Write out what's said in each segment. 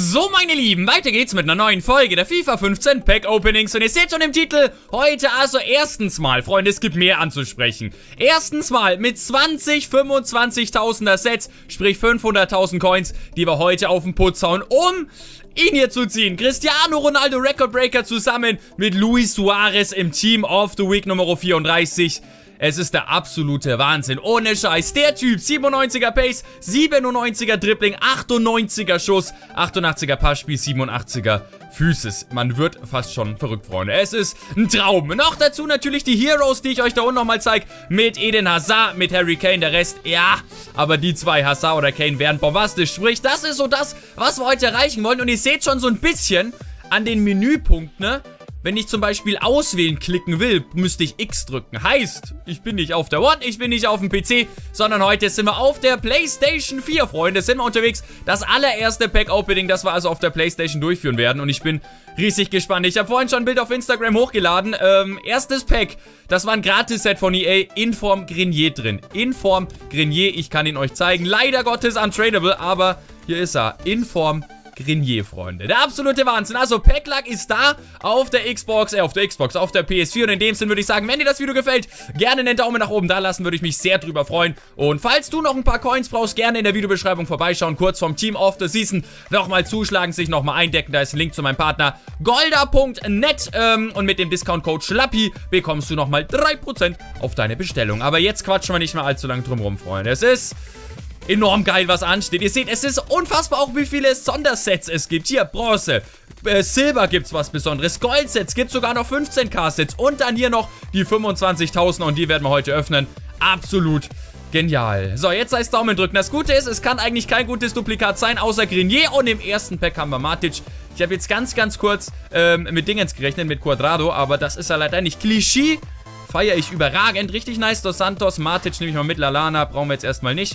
So, meine Lieben, weiter geht's mit einer neuen Folge der FIFA 15 Pack Openings. Und ihr seht schon im Titel, heute also erstens mal, Freunde, es gibt mehr anzusprechen. Erstens mal mit 20 25.000er Sets, sprich 500.000 Coins, die wir heute auf den Putz hauen, um ihn hier zu ziehen. Cristiano Ronaldo Recordbreaker zusammen mit Luis Suarez im Team of the Week Nummer 34. Es ist der absolute Wahnsinn. Ohne Scheiß. Der Typ, 97er Pace, 97er Dribbling, 98er Schuss, 88er Passspiel, 87er Physis. Man wird fast schon verrückt, Freunde. Es ist ein Traum. Noch dazu natürlich die Heroes, die ich euch da unten nochmal zeige. Mit Eden Hazard, mit Harry Kane. Der Rest, ja. Aber die zwei, Hazard oder Kane, werden bombastisch. Sprich, das ist so das, was wir heute erreichen wollen. Und ihr seht schon so ein bisschen an den Menüpunkten, ne? Wenn ich zum Beispiel auswählen klicken will, müsste ich X drücken. Heißt, ich bin nicht auf der One, ich bin nicht auf dem PC, sondern heute sind wir auf der PlayStation 4, Freunde. Sind wir unterwegs. Das allererste Pack-Opening, das wir also auf der PlayStation durchführen werden. Und ich bin riesig gespannt. Ich habe vorhin schon ein Bild auf Instagram hochgeladen. Erstes Pack, das war ein Gratis-Set von EA, Inform Grenier drin. Inform Grenier, ich kann ihn euch zeigen. Leider Gottes untradable, aber hier ist er. Inform Grenier, Freunde. Der absolute Wahnsinn. Also, Pack-Luck ist da auf der Xbox, auf der PS4. Und in dem Sinne würde ich sagen, wenn dir das Video gefällt, gerne einen Daumen nach oben da lassen, würde ich mich sehr drüber freuen. Und falls du noch ein paar Coins brauchst, gerne in der Videobeschreibung vorbeischauen. Kurz vom Team of the Season nochmal zuschlagen, sich nochmal eindecken. Da ist ein Link zu meinem Partner golda.net. Und mit dem Discount-Code Schlappi bekommst du nochmal 3% auf deine Bestellung. Aber jetzt quatschen wir nicht mehr allzu lange drum rum, Freunde. Es ist enorm geil, was ansteht. Ihr seht, es ist unfassbar auch, wie viele Sondersets es gibt. Hier, Bronze, Silber gibt's was Besonderes, Goldsets, gibt's sogar noch 15k-Sets und dann hier noch die 25.000 und die werden wir heute öffnen. Absolut genial. So, jetzt heißt Daumen drücken. Das Gute ist, es kann eigentlich kein gutes Duplikat sein, außer Grenier und im ersten Pack haben wir Matic. Ich habe jetzt ganz kurz mit Dingens gerechnet, mit Cuadrado, aber das ist ja leider nicht. Klischee feiere ich überragend. Richtig nice. Dos Santos, Matic nehme ich mal mit. Lallana brauchen wir jetzt erstmal nicht.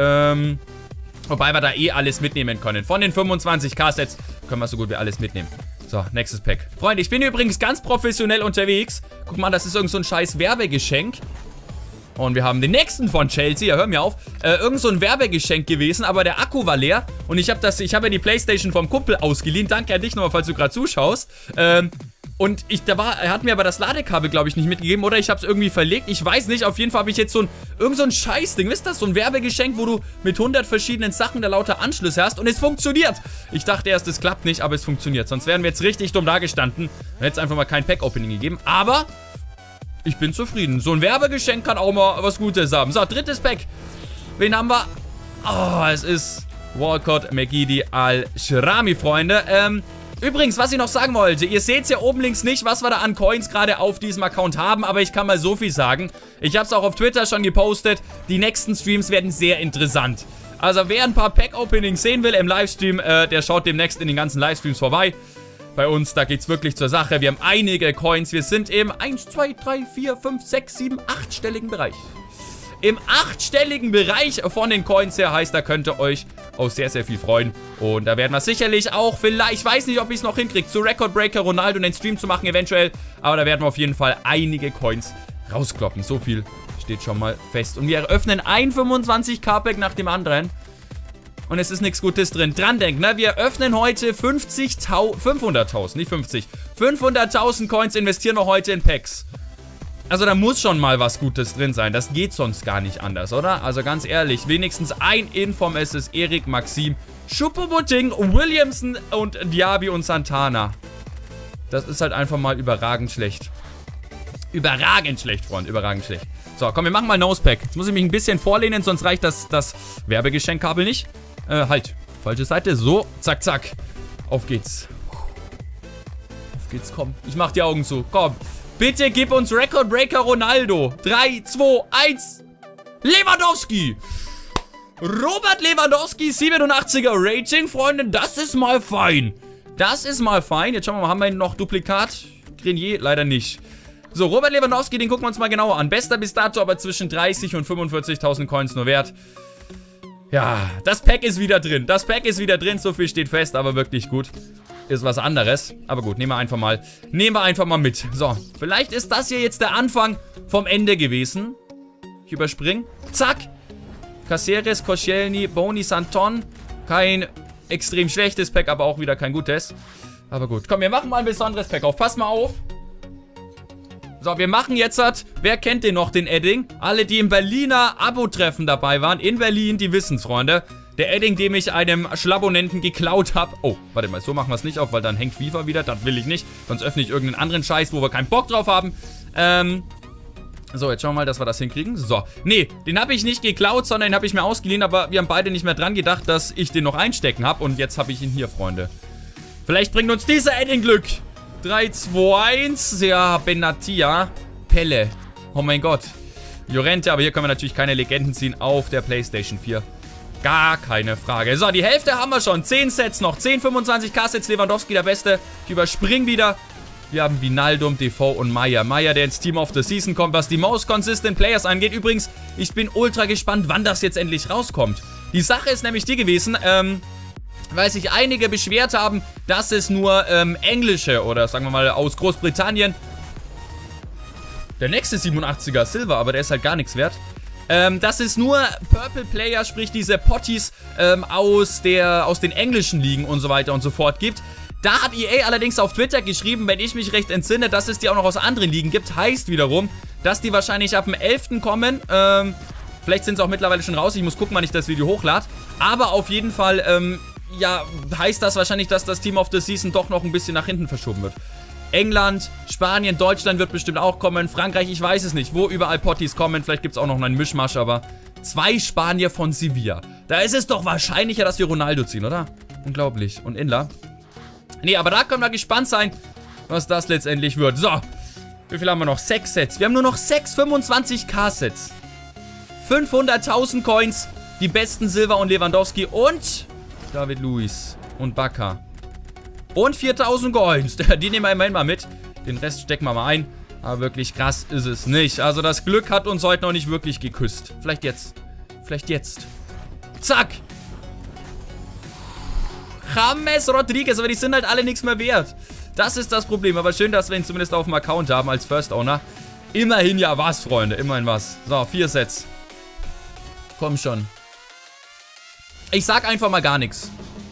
Wobei wir da eh alles mitnehmen können. Von den 25k-Sets können wir so gut wie alles mitnehmen. So, nächstes Pack. Freunde, ich bin übrigens ganz professionell unterwegs. Guck mal, das ist irgend so ein scheiß Werbegeschenk. Und wir haben den nächsten von Chelsea. Ja, hör mir auf. Irgend so ein Werbegeschenk gewesen, aber der Akku war leer. Und ich habe ja die Playstation vom Kumpel ausgeliehen. Danke an dich nochmal, falls du gerade zuschaust. Und er hat mir aber das Ladekabel, glaube ich, nicht mitgegeben. Oder ich habe es irgendwie verlegt. Ich weiß nicht. Auf jeden Fall habe ich jetzt irgend so ein Scheißding. Wisst ihr das? So ein Werbegeschenk, wo du mit 100 verschiedenen Sachen da lauter Anschlüsse hast. Und es funktioniert. Ich dachte erst, es klappt nicht, aber es funktioniert. Sonst wären wir jetzt richtig dumm dagestanden. Dann hätte es einfach mal kein Pack-Opening gegeben. Aber ich bin zufrieden. So ein Werbegeschenk kann auch mal was Gutes haben. So, drittes Pack. Wen haben wir? Oh, es ist Walcott McGeady Al-Shrami, Freunde. Übrigens, was ich noch sagen wollte, ihr seht es ja oben links nicht, was wir da an Coins gerade auf diesem Account haben, aber ich kann mal so viel sagen. Ich habe es auch auf Twitter schon gepostet, die nächsten Streams werden sehr interessant. Also wer ein paar Pack-Openings sehen will im Livestream, der schaut demnächst in den ganzen Livestreams vorbei. Bei uns, da geht es wirklich zur Sache. Wir haben einige Coins, wir sind im 1, 2, 3, 4, 5, 6, 7, 8-stelligen Bereich. Im 8-stelligen Bereich von den Coins her, heißt, da könnt ihr euch auch sehr viel freuen. Und da werden wir sicherlich auch vielleicht, ich weiß nicht, ob ich es noch hinkriege, zu Recordbreaker Ronaldo einen Stream zu machen eventuell. Aber da werden wir auf jeden Fall einige Coins rauskloppen. So viel steht schon mal fest. Und wir eröffnen ein 25k-Pack nach dem anderen. Und es ist nichts Gutes drin. Dran denken, ne? Wir öffnen heute 500.000, nicht 50. 500.000 Coins investieren wir heute in Packs. Also da muss schon mal was Gutes drin sein. Das geht sonst gar nicht anders, oder? Also ganz ehrlich, wenigstens ein Inform. Es ist Erik, Maxim, Choupo-Moting, Williamson und Diaby und Santana. Das ist halt einfach mal überragend schlecht. Überragend schlecht, Freund. Überragend schlecht. So, komm, wir machen mal Nosepack. Jetzt muss ich mich ein bisschen vorlehnen, sonst reicht das Werbegeschenkkabel nicht. Halt. Falsche Seite. So, zack, zack. Auf geht's. Auf geht's, komm. Ich mach die Augen zu. Komm. Bitte gib uns Recordbreaker Ronaldo. 3, 2, 1. Lewandowski. Robert Lewandowski, 87er Rating, Freunde. Das ist mal fein. Das ist mal fein. Jetzt schauen wir mal, haben wir noch Duplikat? Grenier? Leider nicht. So, Robert Lewandowski, den gucken wir uns mal genauer an. Bester bis dato, aber zwischen 30 und 45.000 Coins nur wert. Ja, das Pack ist wieder drin. Das Pack ist wieder drin. So viel steht fest, aber wirklich gut. Ist was anderes. Aber gut, nehmen wir einfach mal mit. So, vielleicht ist das hier jetzt der Anfang vom Ende gewesen. Ich überspringe. Zack. Caceres, Koscielny, Boni, Santon. Kein extrem schlechtes Pack, aber auch wieder kein gutes. Aber gut, komm, wir machen mal ein besonderes Pack auf. Pass mal auf. So, wir machen jetzt wer kennt den noch, den Edding? Alle, die im Berliner Abo-Treffen dabei waren, in Berlin, die wissen's, Freunde. Der Edding, dem ich einem Schlabonenten geklaut habe. Oh, warte mal, so machen wir es nicht auf, weil dann hängt FIFA wieder. Das will ich nicht. Sonst öffne ich irgendeinen anderen Scheiß, wo wir keinen Bock drauf haben. So, jetzt schauen wir mal, dass wir das hinkriegen. So, nee, den habe ich nicht geklaut, sondern den habe ich mir ausgeliehen. Aber wir haben beide nicht mehr dran gedacht, dass ich den noch einstecken habe. Und jetzt habe ich ihn hier, Freunde. Vielleicht bringt uns dieser Edding Glück. 3, 2, 1. Ja, Benatia. Pelle. Oh mein Gott. Llorente, aber hier können wir natürlich keine Legenden ziehen auf der PlayStation 4. Gar keine Frage. So, die Hälfte haben wir schon. 10 Sets noch. 10, 25k-Sets. Lewandowski der Beste. Ich überspringe wieder. Wir haben Wijnaldum, Defoe und Meier. Meier, der ins Team of the Season kommt, was die Most Consistent Players angeht. Übrigens, ich bin ultra gespannt, wann das jetzt endlich rauskommt. Die Sache ist nämlich die gewesen, weil sich einige beschwert haben, dass es nur englische oder sagen wir mal aus Großbritannien. Der nächste 87er Silver, aber der ist halt gar nichts wert. Dass es nur Purple Player, sprich diese Potties aus den englischen Ligen und so weiter und so fort gibt. Da hat EA allerdings auf Twitter geschrieben, wenn ich mich recht entsinne, dass es die auch noch aus anderen Ligen gibt. Heißt wiederum, dass die wahrscheinlich ab dem 11. kommen. Vielleicht sind sie auch mittlerweile schon raus. Ich muss gucken, wann ich das Video hochlade. Aber auf jeden Fall, ja, heißt das wahrscheinlich, dass das Team of the Season doch noch ein bisschen nach hinten verschoben wird. England, Spanien, Deutschland wird bestimmt auch kommen. Frankreich, ich weiß es nicht, wo überall Potties kommen. Vielleicht gibt es auch noch einen Mischmasch, aber 2 Spanier von Sevilla. Da ist es doch wahrscheinlicher, dass wir Ronaldo ziehen, oder? Unglaublich. Und Inla. Nee, aber da können wir gespannt sein, was das letztendlich wird. So, wie viel haben wir noch? 6 Sets. Wir haben nur noch 6 25k-Sets. 500.000 Coins. Die besten Silva und Lewandowski und David Luiz und Bakker. Und 4.000 Coins. Die nehmen wir immerhin mal mit. Den Rest stecken wir mal ein. Aber wirklich krass ist es nicht. Also das Glück hat uns heute noch nicht wirklich geküsst. Vielleicht jetzt. Vielleicht jetzt. Zack. James Rodriguez. Aber die sind halt alle nichts mehr wert. Das ist das Problem. Aber schön, dass wir ihn zumindest auf dem Account haben als First Owner. Immerhin ja was, Freunde. Immerhin was. So, 4 Sets. Komm schon. Ich sag einfach mal gar nichts.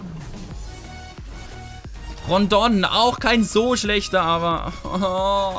Rondon, auch kein so schlechter, aber... Oh.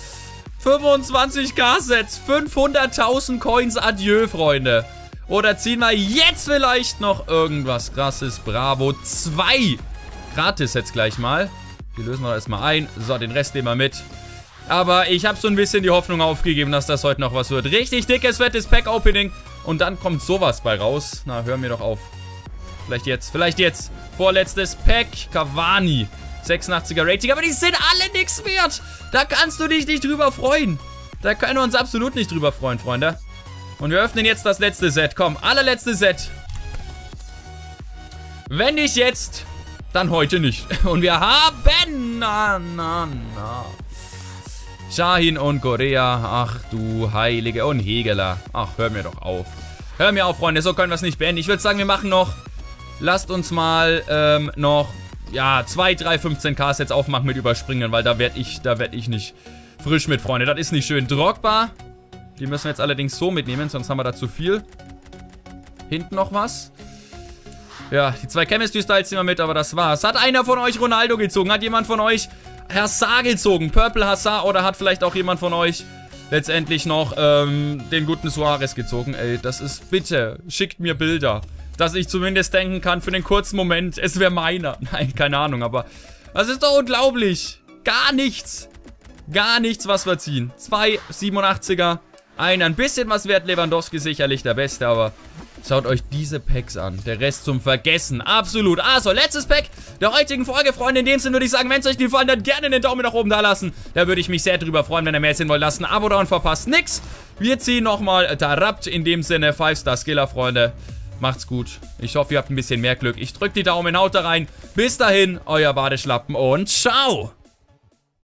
25k-Sets, 500.000 Coins, adieu, Freunde. Oder ziehen wir jetzt vielleicht noch irgendwas krasses. Bravo, 2 Gratis-Sets gleich mal. Die lösen wir erstmal ein. So, den Rest nehmen wir mit. Aber ich habe so ein bisschen die Hoffnung aufgegeben, dass das heute noch was wird. Richtig dickes, fettes Pack-Opening. Und dann kommt sowas bei raus. Na, hör mir doch auf. Vielleicht jetzt, vielleicht jetzt. Vorletztes Pack. Cavani. 86er Rating. Aber die sind alle nichts wert. Da kannst du dich nicht drüber freuen. Da können wir uns absolut nicht drüber freuen, Freunde. Und wir öffnen jetzt das letzte Set. Komm, allerletzte Set. Wenn nicht jetzt, dann heute nicht. Und wir haben... Şahin und Korea. Ach du Heilige. Und Hegeler. Ach, hör mir doch auf. Hör mir auf, Freunde. So können wir es nicht beenden. Ich würde sagen, wir machen noch... Lasst uns mal noch, ja, 2, 3, 15k-Sets aufmachen mit Überspringen, weil da werd ich nicht frisch mit, Freunde. Das ist nicht schön. Drogba, die müssen wir jetzt allerdings so mitnehmen, sonst haben wir da zu viel. Hinten noch was. Ja, die 2 Chemistry-Styles nehmen wir mit, aber das war's. Hat einer von euch Ronaldo gezogen? Hat jemand von euch Hazard gezogen? Purple Hazard? Oder hat vielleicht auch jemand von euch letztendlich noch den guten Suarez gezogen? Ey, das ist, bitte, schickt mir Bilder. Dass ich zumindest denken kann für einen kurzen Moment, es wäre meiner. Nein, keine Ahnung, aber das ist doch unglaublich. Gar nichts. Gar nichts, was wir ziehen. 2 87er, ein bisschen was wert. Lewandowski sicherlich der Beste, aber schaut euch diese Packs an. Der Rest zum Vergessen. Absolut. Also, letztes Pack der heutigen Folge, Freunde. In dem Sinne würde ich sagen, wenn es euch gefallen hat, gerne einen Daumen nach oben da lassen. Da würde ich mich sehr drüber freuen, wenn ihr mehr sehen wollt. Lasst ein Abo da und verpasst nix. Wir ziehen nochmal Tarabt. In dem Sinne, 5-Star-Skiller, Freunde. Macht's gut. Ich hoffe, ihr habt ein bisschen mehr Glück. Ich drücke die Daumen, haut da rein. Bis dahin, euer Badeschlappen und ciao.